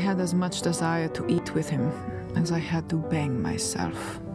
had as much desire to eat with him as I had to bang myself.